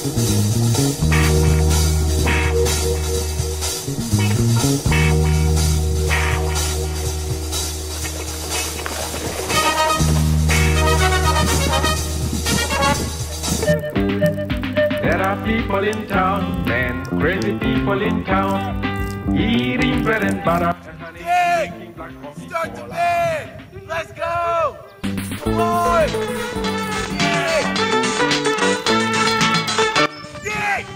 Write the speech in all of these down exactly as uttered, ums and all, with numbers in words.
There are people in town, man, crazy people in town, eating bread and butter and honey. Dick! Start the band! Let's go! Come on! Dick! Dick!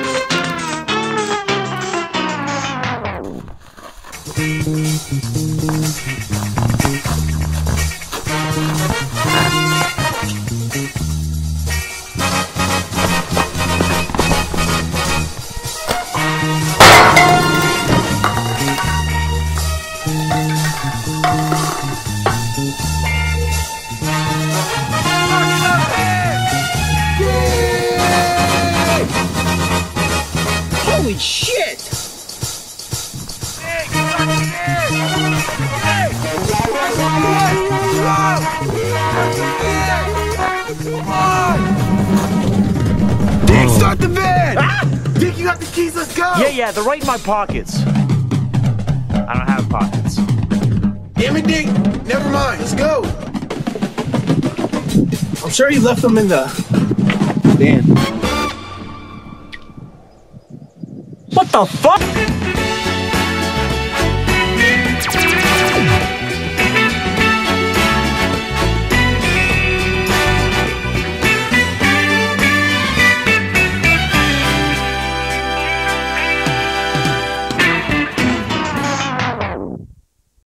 Holy shit! Dick! Start the band! Dick! Come on! Dick, start the band! Ah! Dick, you got the keys, let's go! Yeah, yeah, they're right in my pockets. I don't have pockets. Damn it, Dick! Never mind, let's go! I'm sure he left them in the van. What the fuck?